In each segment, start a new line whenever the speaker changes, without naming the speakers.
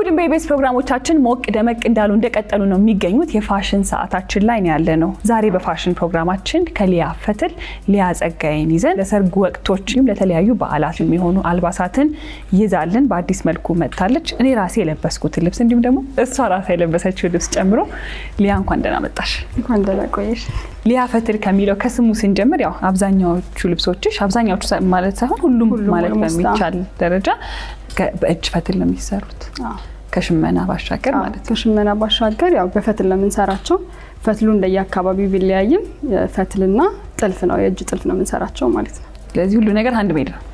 ሁሉም በኢቢኤስ ፕሮግራሞቻችን ሞቅ ደመቅ እንዳሉ እንደቀጠሉ ነው የሚገኙት የፋሽን ሰዓታችን ላይ ነው ያለነው ዛሬ በፋሽን ፕሮግራማችን ከሊያ ፈትል ሊያ ጸጋዬን ይዘን ለሰርግ ወቅቶችም ለተለያዩ በዓላት የሚሆኑ አልባሳትን ይዛልን በአዲስ መልኩ መጣለች እኔ ራሴ የለበስኩት ልብስ እንዲሁም ደግሞ እሷ ራሷ የለበሰችው ልብስ ጨምሮ ሊያ እንኳን ደህና መጣሽ
እንኳን ደህና ቆየሽ
ሊያ ፈትል ከሚለው ከስሙ ስንጀምር ያው አብዛኛዎቹ ልብሶችሽ አብዛኛዎቹ ማለት ሳይሆን ሁሉም ማለት በሚቻል ደረጃ በእጅ ፈትል ነው የሚሰሩት ከሽመና ባሻገር ማለት
ከሽመና ባሻገር ያው በፈትል ለምንሰራቸው ፈትሉ እንደየአካባቢው ቢለያይም ፈትልና ጥልፍ ነው የእጅ ጥልፍ ነው የምንሰራቸው ማለት ነው
ስለዚህ ሁሉ ነገር ሃንድ ሜድ ነው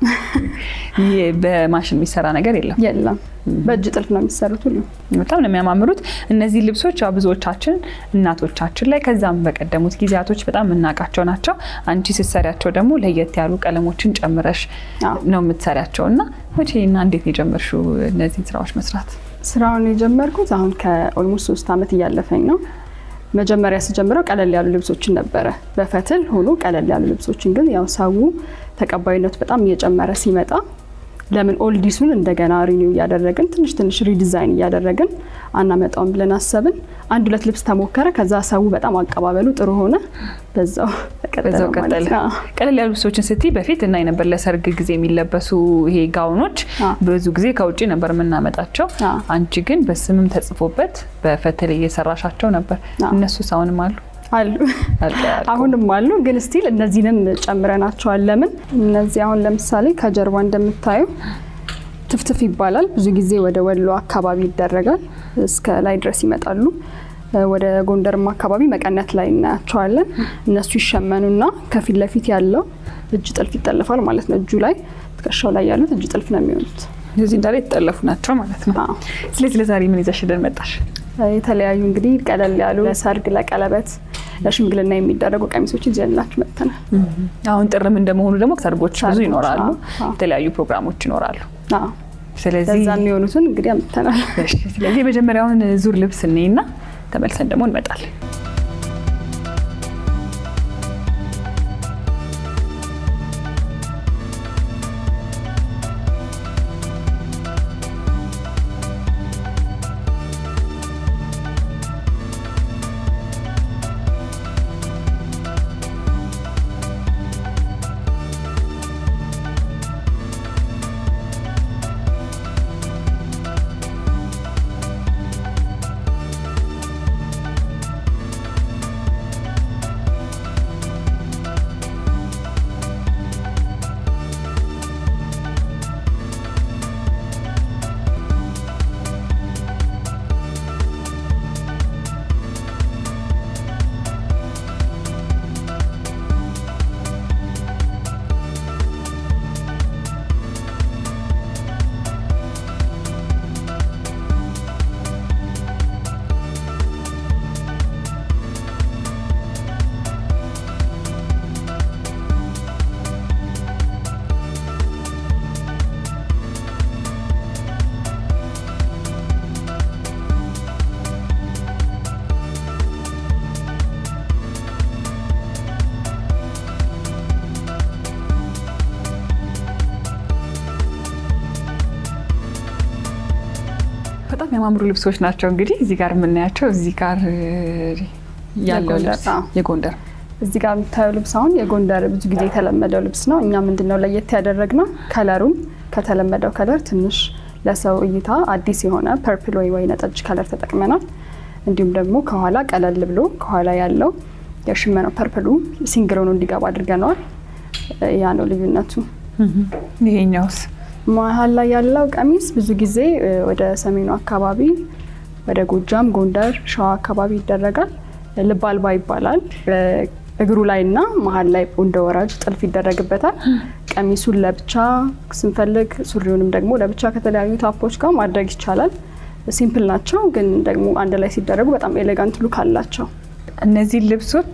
በማሽን የሚሰራ ነገር
የለም በእጅ ጥልፍ ነው የሚሰሩት ሁሉ
በጣም ነው የሚያማምሩት እነዚህ ልብሶች አብዙዎቻችን እናቶቻችን ላይ ከዛም በቀደሙት ጊዜያቶች በጣም እናቃቸው ናቸው አንቺ ስትሰሪያቸው ደግሞ ለየት ያሉ ቀለሞችን ጨምረሽ ነው የምትሰሪያቸውና መቼና እንዴት የጀመርሽው እነዚህ ስራዎች መስራት
ስራውን የጀመርኩት አሁን ከኦልሞስት 3 አመት ያለፈኝ ነው መጀመሪያ ሲጀምረው ቀለል ያሉ ልብሶችን ነበር በፈትል ሆኖ ቀለል ያሉ ልብሶችን ግን ያው ሳው ተቀባይነቱ በጣም እየጨመረ ሲመጣ ለምን ኦልዲሱን እንደገና ሪኒው ያደረግን ትንሽ ሪዲዛይን ያደረግን አናመጣውን ብለን አሰብን አንድ ሁለት ልብስ ተሞከረ ከዛ ሳው በጣም አቀባበሉ ጥሩ ሆነ በዛው ተቀጠለ
ቀለል ያሉ ልብሶችን ስትይ በፊት እና ነበር ለሰርግ ጊዜ የሚለበሱ ይሄ ጋውኖች ብዙ ጊዜ ከውጪ ነበር የምናመጣቸው አንቺ ግን በስምም ተጽፎበት በፈትል እየሰራሻቸው ነበር እነሱ ሳውንም አሉ
አሁንም አሉ ግን ስቲል እነዚህንም ጨምረናቸዋል ለምን እነዚህ አሁን ለምሳሌ ከጀርባ እንደምታዩ ትፍትፍ ይባላል ብዙ ጊዜ ወደ ወሎ አካባቢ ይደረጋል እስከ ላይ ድረስ ይመጣሉ ወደ ጎንደርማ አካባቢ መቀነት ላይ እናያቸዋለን እነሱ ይሸመኑና ከፊት ለፊት ያለው እጅ ጥልፍ ይጠለፋል ማለት ነው እጁ ላይ ትከሻው ላይ ያሉት እጅ ጥልፍ ነው የሚሆኑት
እዚህ እንዳለ ይተጠለፉ ናቸው ማለት ነው ስለዚህ ለዛሬ ምን ይዘሽልን መጣሽ
የተለያዩ እንግዲህ ቀለል ያሉ ለሰርግ ለቀለበት ለሽምግልና የሚደረጉ ቀሚሶችን ይዘንላችሁ መጥተናል
አሁን ጥርም እንደመሆኑ ደግሞ ሰርጎች ብዙ ይኖራሉ የተለያዩ ፕሮግራሞች ይኖራሉ
ስለዚህ ለዛም የሆኑትን እንግዲህ አምጥተናል
ስለዚህ መጀመሪያውን ዙር ልብስ ነይና ተመልሰን ደግሞ እንመጣለን በጣም ያማምሩ ልብሶች ናቸው እንግዲህ እዚህ ጋር የምናያቸው እዚህ ጋር ያለው ልብስ የጎንደር
እዚህ ጋር የምታየው ልብስ አሁን የጎንደር ብዙ ጊዜ የተለመደው ልብስ ነው እኛ ምንድነው ለየት ያደረግነው ከለሩን ከተለመደው ከለር ትንሽ ለሰው እይታ አዲስ የሆነ ፐርፕል ወይ ነጭ ከለር ተጠቅመናል እንዲሁም ደግሞ ከኋላ ቀለል ብሎ ከኋላ ያለው የሽመናው ፐርፕሉ ሲንግል ሆኖ እንዲገባ አድርገናል ያ ነው ልዩነቱ
ይሄኛውስ
መሀል ላይ ያለው ቀሚስ ብዙ ጊዜ ወደ ሰሜኑ አካባቢ ወደ ጎጃም ጎንደር ሸዋ አካባቢ ይደረጋል ልብ አልባ ይባላል እግሩ ላይና መሀል ላይ እንደ ወራጅ ጥልፍ ይደረግበታል ቀሚሱን ለብቻ ስንፈልግ ሱሪውንም ደግሞ ለብቻ ከተለያዩ ታፖች ጋር ማድረግ ይቻላል ሲምፕል ናቸው ግን ደግሞ አንድ ላይ ሲደረጉ በጣም ኤሌጋንት ሉክ አላቸው
እነዚህ ልብሶች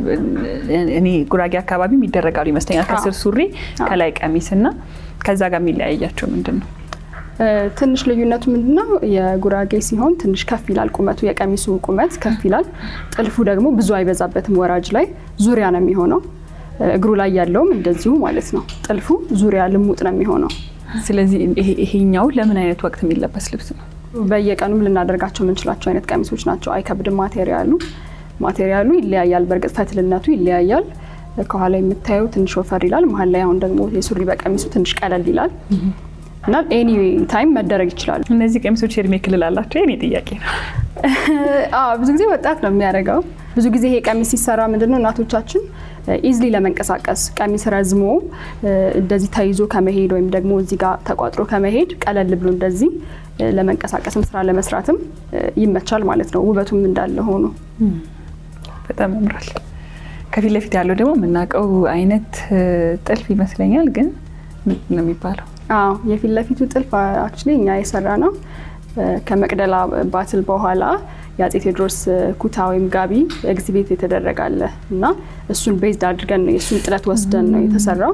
እኔ ጉራጌ አካባቢ የሚደረጋሉ ይመስለኛል ከስር ሱሪ ከላይ ቀሚስና ከዛ ጋር የሚለያያቸው ምንድነው
ትንሽ ልዩነቱ ምንድነው የጉራጌ ሲሆን ትንሽ ከፍ ይላል ቁመቱ የቀሚሱ ቁመት ከፍ ይላል ጥልፉ ደግሞ ብዙ አይበዛበትም ወራጅ ላይ ዙሪያ ነው የሚሆነው እግሩ ላይ ያለውም እንደዚሁ ማለት ነው ጥልፉ ዙሪያ ልሙጥ ነው የሚሆነው
ስለዚህ ይሄኛው ለምን አይነት ወቅት የሚለበስ ልብስ ነው
በየቀኑም ልናደርጋቸው የምንችላቸው አይነት ቀሚሶች ናቸው። አይከብድም። ማቴሪያሉ ይለያያል። በርግጥ ፈትልነቱ ይለያያል። ከኋላ የምታየው ትንሽ ወፈር ይላል። መሀል ላይ አሁን ደግሞ የሱሪ በቀሚሱ ትንሽ ቀለል ይላል እና ኤኒ ታይም መደረግ ይችላል።
እነዚህ ቀሚሶች የእድሜ ክልል አላቸው? የኔ ጥያቄ ነው።
ብዙ ጊዜ ወጣት ነው የሚያደርገው። ብዙ ጊዜ ይሄ ቀሚስ ሲሰራ ምንድነው እናቶቻችን ኢዝሊ ለመንቀሳቀስ ቀሚስ ረዝሞ እንደዚህ ተይዞ ከመሄድ ወይም ደግሞ እዚህ ጋር ተቋጥሮ ከመሄድ ቀለል ብሎ እንደዚህ ለመንቀሳቀስም ስራ ለመስራትም ይመቻል ማለት ነው። ውበቱም እንዳለ ሆኖ
በጣም ያምራል። ከፊት ለፊት ያለው ደግሞ የምናውቀው አይነት ጥልፍ ይመስለኛል፣ ግን ምንድን ነው የሚባለው?
የፊት ለፊቱ ጥልፍ አክቹሊ እኛ የሰራ ነው። ከመቅደላ ባትል በኋላ የአፄ ቴዎድሮስ ኩታ ወይም ጋቢ ኤግዚቢት የተደረጋለ እና እሱን ቤዝድ አድርገን ነው የሱን ጥለት ወስደን ነው የተሰራው።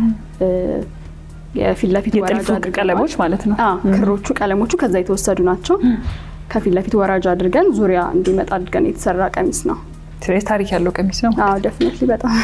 የፊት ለፊት
ወራጅ ቀለሞች ማለት ነው።
ክሮቹ ቀለሞቹ ከዛ የተወሰዱ ናቸው። ከፊት ለፊት ወራጅ አድርገን ዙሪያ እንዲመጣ አድርገን የተሰራ ቀሚስ ነው።
ስለዚህ ታሪክ ያለው ቀሚስ ነው።
ዴፊኒትሊ በጣም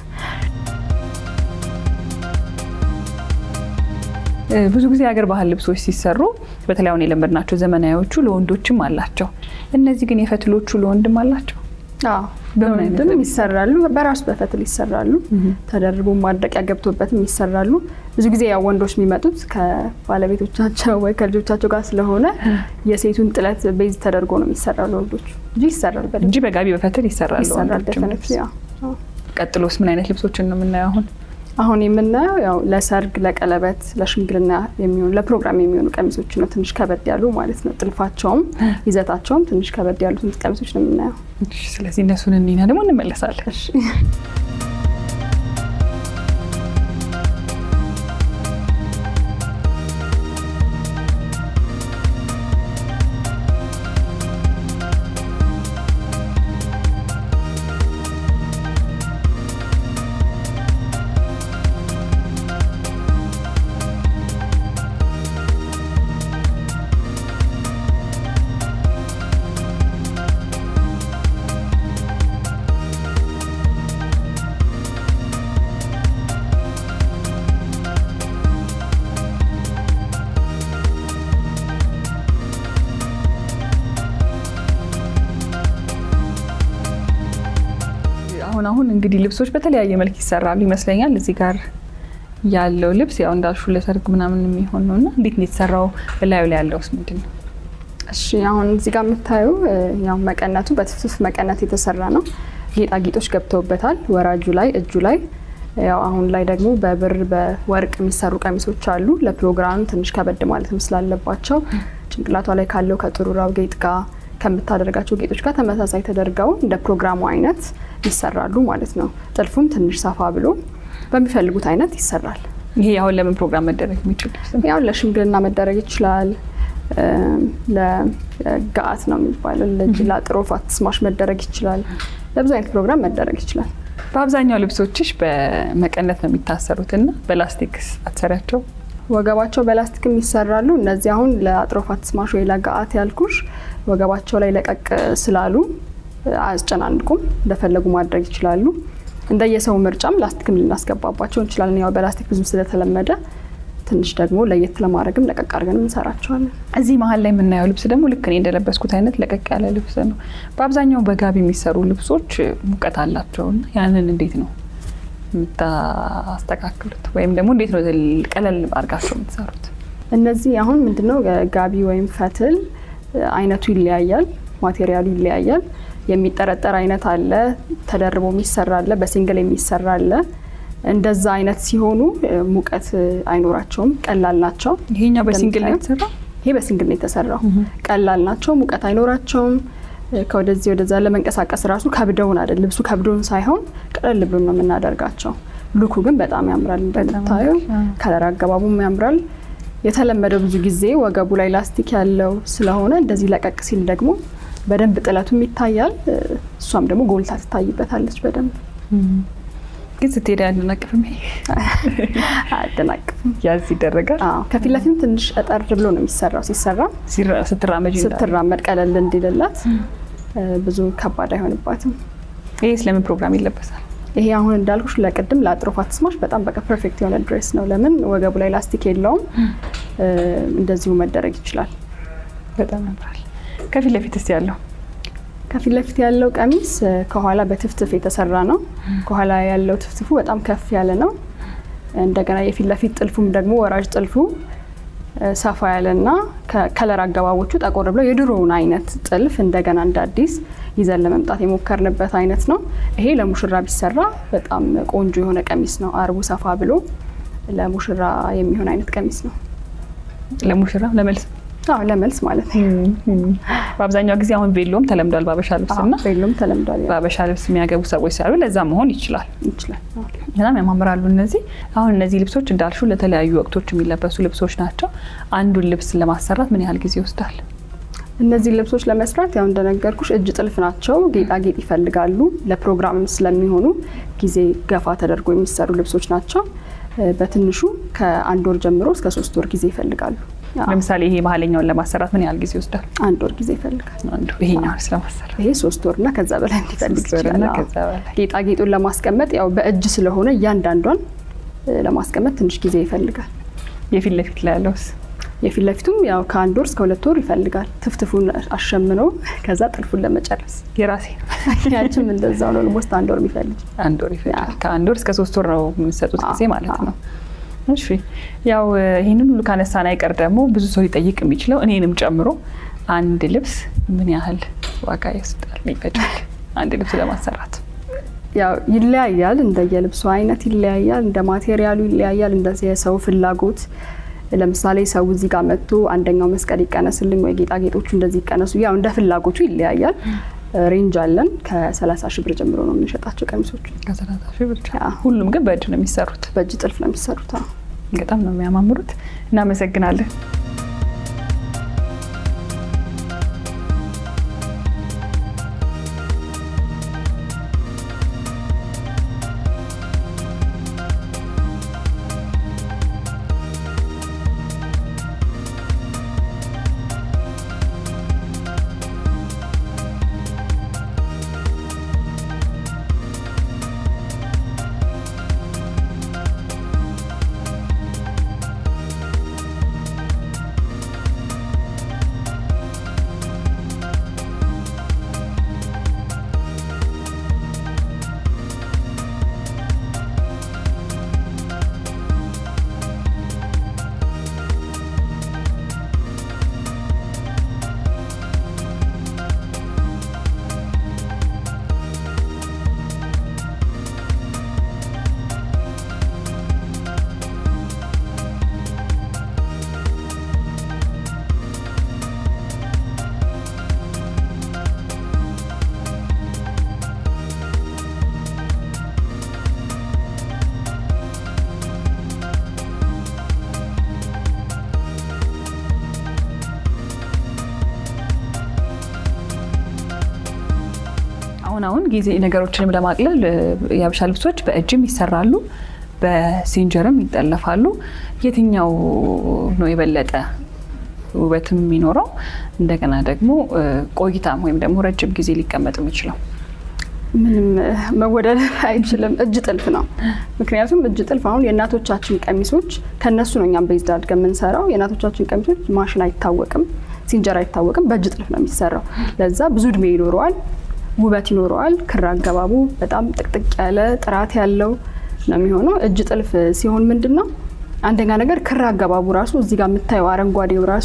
ብዙ ጊዜ ሀገር ባህል ልብሶች ሲሰሩ በተለይ አሁን የለመድናቸው ዘመናዊዎቹ ለወንዶችም አላቸው። እነዚህ ግን የፈትሎቹ ለወንድም አላቸው?
በወንድም ይሰራሉ። በራሱ በፈትል ይሰራሉ። ተደርቦ ማድረቂያ ገብቶበትም ይሰራሉ። ብዙ ጊዜ ያው ወንዶች የሚመጡት ከባለቤቶቻቸው ወይ ከልጆቻቸው ጋር ስለሆነ የሴቱን ጥለት ቤዝ ተደርጎ ነው የሚሰራው ለወንዶች እንጂ ይሰራል በደንብ
እንጂ በጋቢ በፈትል ይሰራል ለወንዶች። ቀጥሎስ ምን አይነት ልብሶችን ነው የምናየው?
አሁን የምናየው ያው ለሰርግ፣ ለቀለበት፣ ለሽምግልና የሚሆኑ ለፕሮግራም የሚሆኑ ቀሚሶች ነው። ትንሽ ከበድ ያሉ ማለት ነው። ጥልፋቸውም ይዘታቸውም ትንሽ ከበድ ያሉትን ቀሚሶች ነው የምናየው።
ስለዚህ እነሱን እንይና ደግሞ እንመለሳለን።
እሺ
አሁን እንግዲህ ልብሶች በተለያየ መልክ ይሰራሉ ይመስለኛል። እዚህ ጋር ያለው ልብስ ያው እንዳልሹ ለሰርግ ምናምን የሚሆን ነውና እንዴት ነው የተሰራው? በላዩ ላይ ያለውስ ምንድነው?
እሺ አሁን እዚህ ጋር የምታዩ ያው መቀነቱ በትፍትፍ መቀነት የተሰራ ነው። ጌጣጌጦች ገብተውበታል ወራጁ ላይ እጁ ላይ። ያው አሁን ላይ ደግሞ በብር በወርቅ የሚሰሩ ቀሚሶች አሉ። ለፕሮግራም ትንሽ ከበድ ማለት ስላለባቸው ጭንቅላቷ ላይ ካለው ከጥሩራው ጌጥ ጋር ከምታደርጋቸው ጌጦች ጋር ተመሳሳይ ተደርገው እንደ ፕሮግራሙ አይነት ይሰራሉ ማለት ነው። ጥልፉም ትንሽ ሰፋ ብሎ በሚፈልጉት አይነት ይሰራል።
ይሄ አሁን ለምን ፕሮግራም መደረግ የሚችል ልብስ ነው?
ያው ለሽምግልና መደረግ ይችላል። ለጋአት ነው የሚባለው ለጅላ ጥሮፋት ስማሽ መደረግ ይችላል። ለብዙ አይነት ፕሮግራም መደረግ ይችላል።
በአብዛኛው ልብሶችሽ በመቀነት ነው የሚታሰሩትና በላስቲክስ አትሰሪያቸው?
ወገባቸው በላስቲክም ይሰራሉ። እነዚህ አሁን ለአጥሮፋት ስማሽ ወይ ለጋአት ያልኩሽ ወገባቸው ላይ ለቀቅ ስላሉ አያስጨናንቁም። እንደፈለጉ ማድረግ ይችላሉ። እንደየሰው ምርጫም ላስቲክም ልናስገባባቸው እንችላለን። ያው በላስቲክ ብዙ ስለተለመደ ትንሽ ደግሞ ለየት ለማድረግም ለቀቅ አድርገን እንሰራቸዋለን።
እዚህ መሀል ላይ የምናየው ልብስ ደግሞ ልክ እኔ እንደለበስኩት አይነት ለቀቅ ያለ ልብስ ነው። በአብዛኛው በጋቢ የሚሰሩ ልብሶች ሙቀት አላቸውና ያንን እንዴት ነው የምታስተካክሉት? ወይም ደግሞ እንዴት ነው ቀለል አድርጋችሁ የምትሰሩት?
እነዚህ አሁን ምንድነው ጋቢ ወይም ፈትል አይነቱ ይለያያል፣ ማቴሪያሉ ይለያያል። የሚጠረጠር አይነት አለ፣ ተደርቦ የሚሰራ አለ፣ በሲንግል የሚሰራ አለ። እንደዛ አይነት ሲሆኑ ሙቀት አይኖራቸውም፣ ቀላል ናቸው።
ይሄኛው በሲንግል ነው የተሰራው?
ይሄ በሲንግል ነው የተሰራው። ቀላል ናቸው፣ ሙቀት አይኖራቸውም። ከወደዚህ ወደዛ ለመንቀሳቀስ ራሱ ከብደውን አይደል፣ ልብሱ ከብደውን ሳይሆን ቀለል ብሎ ነው የምናደርጋቸው። ሉኩ ግን በጣም ያምራል። እንደምታዩ ከለር አገባቡም ያምራል። የተለመደው ብዙ ጊዜ ወገቡ ላይ ላስቲክ ያለው ስለሆነ እንደዚህ ለቀቅ ሲል ደግሞ በደንብ ጥለቱም ይታያል። እሷም ደግሞ ጎልታ ትታይበታለች በደንብ።
ግን ስትሄድ ያደናቅፍም?
አደናቅፍም።
ያዝ ይደረጋል?
ከፊት ለፊት ትንሽ እጠር ብሎ ነው የሚሰራው። ስትራመድ ቀለል እንዲልላት ብዙ ከባድ አይሆንባትም።
ይሄ ስለምን ፕሮግራም ይለበሳል?
ይሄ አሁን እንዳልኩሽ ለቅድም ለአጥሮፋት ስማሽ በጣም በቃ ፐርፌክት የሆነ ድሬስ ነው። ለምን ወገቡ ላይ ላስቲክ የለውም፣ እንደዚሁ መደረግ ይችላል።
በጣም ያምራል። ከፊት ለፊት እስቲ ያለው
ከፊት ለፊት ያለው ቀሚስ ከኋላ በትፍትፍ የተሰራ ነው። ከኋላ ያለው ትፍትፉ በጣም ከፍ ያለ ነው። እንደገና የፊት ለፊት ጥልፉም ደግሞ ወራጅ ጥልፉ ሰፋ ያለና ከከለር አገባቦቹ ጠቆር ብለው የድሮውን አይነት ጥልፍ እንደገና እንደ አዲስ ይዘን ለመምጣት የሞከርንበት አይነት ነው። ይሄ ለሙሽራ ቢሰራ በጣም ቆንጆ የሆነ ቀሚስ ነው። አርቡ ሰፋ ብሎ ለሙሽራ የሚሆን አይነት ቀሚስ ነው።
ለሙሽራ ለመልስ
ለመልስ ማለት ነው።
በአብዛኛው ጊዜ አሁን ቬሎም ተለምዷል ባበሻ ልብስና
ቬሎም ተለምዷል።
ባበሻ ልብስ የሚያገቡ ሰዎች ሲያሉ ለዛ መሆን ይችላል። በጣም ያማምራሉ እነዚህ። አሁን እነዚህ ልብሶች እንዳልሹ ለተለያዩ ወቅቶች የሚለበሱ ልብሶች ናቸው። አንዱን ልብስ ለማሰራት ምን ያህል ጊዜ ይወስዳል?
እነዚህ ልብሶች ለመስራት ያው እንደነገርኩሽ እጅ ጥልፍ ናቸው። ጌጣጌጥ ይፈልጋሉ። ለፕሮግራምም ስለሚሆኑ ጊዜ ገፋ ተደርጎ የሚሰሩ ልብሶች ናቸው። በትንሹ ከ1 ወር ጀምሮ እስከ 3 ወር ጊዜ ይፈልጋሉ።
ለምሳሌ ይሄ መሀለኛውን ለማሰራት ምን ያህል ጊዜ ይወስዳል?
1 ወር ጊዜ ይፈልጋል።
ይሄኛው ስለማሰራት
ይሄ 3 ወርና ከዛ በላይ እንዲፈልግ ይችላል። ጌጣጌጡን ለማስቀመጥ ያው በእጅ ስለሆነ እያንዳንዷን ለማስቀመጥ ትንሽ ጊዜ ይፈልጋል።
የፊት ለፊት ላይ ያለውስ?
የፊት ለፊቱም ያው ከ1 ወር እስከ 2 ወር ይፈልጋል። ትፍትፉን አሸምኖ ከዛ ጥልፉን ለመጨረስ
የራሴ
ያችም እንደዛው ነው። ልሞስት 1 ወር የሚፈልግ
1 ወር ይፈልጋል። ከ1 ወር እስከ 3 ወር ነው የሚሰጡት ጊዜ ማለት ነው። እሺ ያው ይሄንን ሁሉ ካነሳን አይቀር ደግሞ ብዙ ሰው ሊጠይቅ የሚችለው እኔንም ጨምሮ አንድ ልብስ ምን ያህል ዋጋ ይወስዳል ይፈጃል አንድ ልብስ ለማሰራት?
ያው ይለያያል። እንደየልብሱ አይነት ይለያያል፣ እንደ ማቴሪያሉ ይለያያል፣ እንደዚህ የሰው ፍላጎት። ለምሳሌ ሰው እዚህ ጋር መጥቶ አንደኛው መስቀል ይቀነስልኝ ወይ ጌጣጌጦቹ እንደዚህ ይቀነሱ፣ ያው እንደ ፍላጎቱ ይለያያል። ሬንጅ አለን። ከ30 ሺህ ብር ጀምሮ ነው የምንሸጣቸው ቀሚሶች።
ከ30 ሺህ ብር። ሁሉም ግን በእጅ ነው የሚሰሩት?
በእጅ ጥልፍ ነው የሚሰሩት።
በጣም ነው የሚያማምሩት። እናመሰግናለን። አሁን ጊዜ ነገሮችንም ለማቅለል የሀበሻ ልብሶች በእጅም ይሰራሉ፣ በሲንጀርም ይጠለፋሉ። የትኛው ነው የበለጠ ውበትም የሚኖረው እንደገና ደግሞ ቆይታም ወይም ደግሞ ረጅም ጊዜ ሊቀመጥ የሚችለው?
ምንም መወደድ አይችልም። እጅ ጥልፍ ነው። ምክንያቱም እጅ ጥልፍ አሁን የእናቶቻችን ቀሚሶች ከነሱ ነው እኛም ቤዝ አድርገን የምንሰራው። የእናቶቻችን ቀሚሶች ማሽን አይታወቅም፣ ሲንጀር አይታወቅም፣ በእጅ ጥልፍ ነው የሚሰራው። ለዛ ብዙ እድሜ ይኖረዋል፣ ውበት ይኖረዋል። ክር አገባቡ በጣም ጥቅጥቅ ያለ ጥራት ያለው ነው የሚሆነው። እጅ ጥልፍ ሲሆን ምንድነው አንደኛ ነገር ክር አገባቡ ራሱ እዚህ ጋር የምታየው አረንጓዴው ራሱ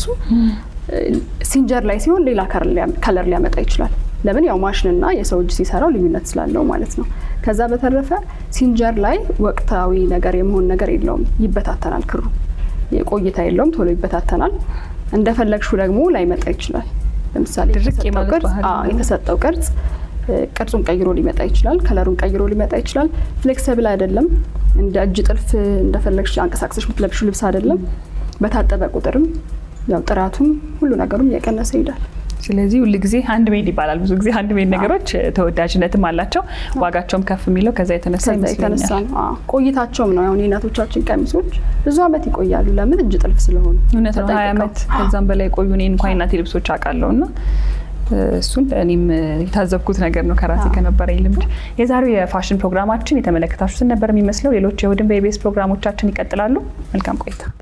ሲንጀር ላይ ሲሆን ሌላ ከለር ሊያመጣ ይችላል። ለምን ያው ማሽንና የሰው እጅ ሲሰራው ልዩነት ስላለው ማለት ነው። ከዛ በተረፈ ሲንጀር ላይ ወቅታዊ ነገር የመሆን ነገር የለውም፣ ይበታተናል። ክሩ የቆይታ የለውም፣ ቶሎ ይበታተናል። እንደፈለግሽው ደግሞ ላይመጣ ይችላል። ለምሳሌ የተሰጠው ቅርጽ ቅርጹን ቀይሮ ሊመጣ ይችላል፣ ከለሩን ቀይሮ ሊመጣ ይችላል። ፍሌክሲብል አይደለም። እንደ እጅ ጥልፍ እንደፈለግሽ አንቀሳቅሰሽ የምትለብሺው ልብስ አይደለም። በታጠበ ቁጥርም ያው ጥራቱም ሁሉ ነገሩም እየቀነሰ ይሄዳል።
ስለዚህ ሁሉ ጊዜ ሃንድ ሜድ ይባላል። ብዙ ጊዜ ሃንድ ሜድ ነገሮች ተወዳጅነትም አላቸው፣ ዋጋቸውም ከፍ የሚለው ከዛ የተነሳ ይመስለኛል።
ቆይታቸውም ነው። አሁን የእናቶቻችን ቀሚሶች ብዙ አመት ይቆያሉ። ለምን? እጅ ጥልፍ ስለሆነ።
እውነት ነው። 20 አመት ከዛም በላይ ቆዩ። እኔ እንኳን እናቴ ልብሶች አውቃለሁና እሱን እኔም የታዘብኩት ነገር ነው ከራሴ ከነበረኝ ልምድ። የዛሬው የፋሽን ፕሮግራማችን የተመለከታችሁትን ነበር የሚመስለው። ሌሎች የእሁድን በኢቢኤስ ፕሮግራሞቻችን ይቀጥላሉ። መልካም ቆይታ።